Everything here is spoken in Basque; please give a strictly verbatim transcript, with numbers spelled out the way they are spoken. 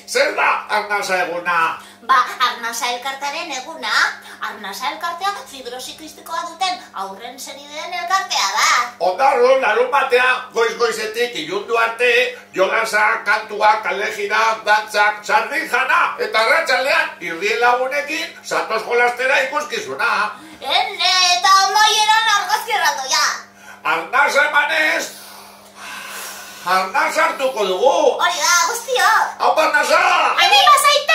zer da arnasa eguna? Ba, arnasa elkartearen eguna. Arnasa elkartea fibrosi kristikoa duten aurren senideen elkartea da. Ondarru, larun batea, goiz-goizetik ilundu arte, jolasa, kantuak, alegirak, dantzak, sardin jana, eta arratsaldean irrien lagunekin, zatoz jolastera ikuskizuna. Ene, eta amaieran argazki erraldoia. Arnasa emanez, arnasa hartuko dugu. Hori da, guztio. Hau arnasa! Anima zaitez!